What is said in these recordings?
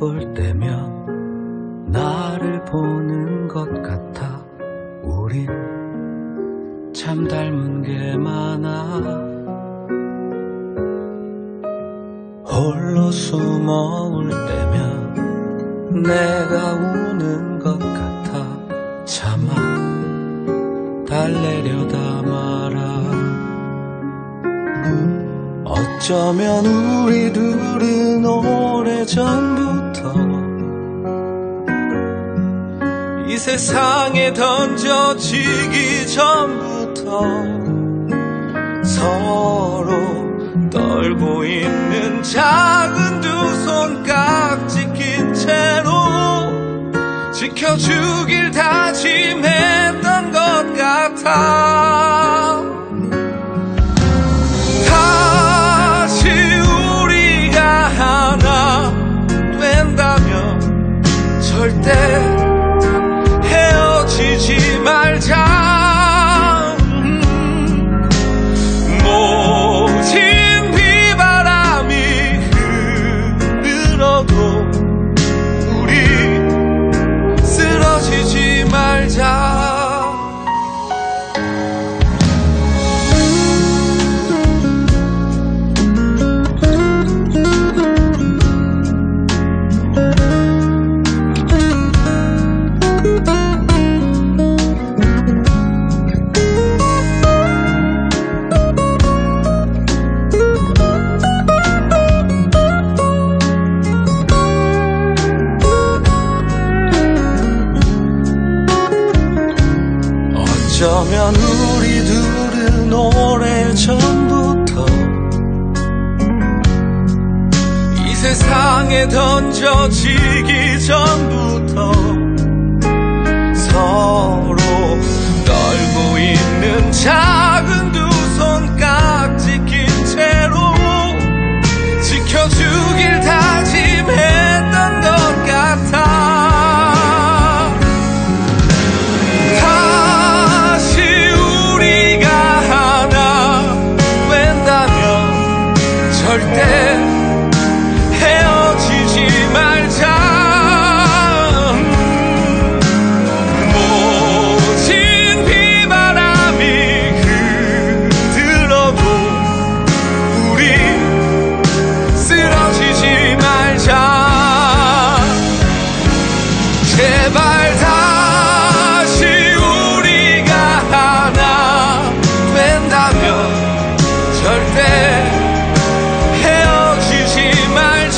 볼 때면 나를 보는 것 같아. 우린 참 닮은 게 많아. 홀로 숨어 울 때면 내가 우는 것 같아. 차마 달래려다 말아. 어쩌면 우리 둘은 오래전부터 이 세상에 던져지기 전부터 서로 떨고 있는 작은 두 손깍지 낀 채로 지켜주길 다짐했던 것 같아. 다시 우리가 하나 된다면 절대 헤어지지 말자. 모진 비바람이 흐르러도 우리 쓰러지지 말자. 어쩌면 우리 둘은 오래전부터 이 세상에 던져지기 전부터 서로 떨고 있는 작은 두 손깍지 낀 채로 지켜주길 다짐했던 것 같아. 절대 헤어지지 말자. 모진 비바람이 흐르러도 우리 쓰러지지 말자. 제발 다시 우리가 하나 된다면 절대 헤어지지 말자.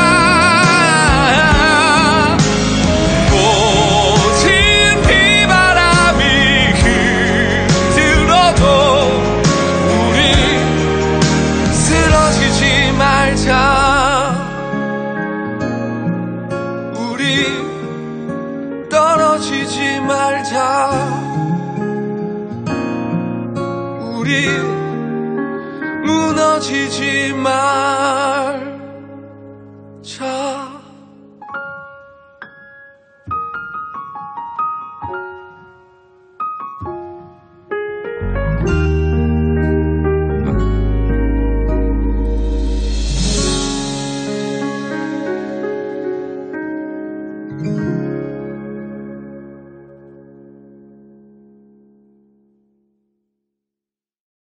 모진 비바람이 흐르러도 우리 쓰러지지 말자. 우리 떨어지지 말자. 우리 무너지지 마.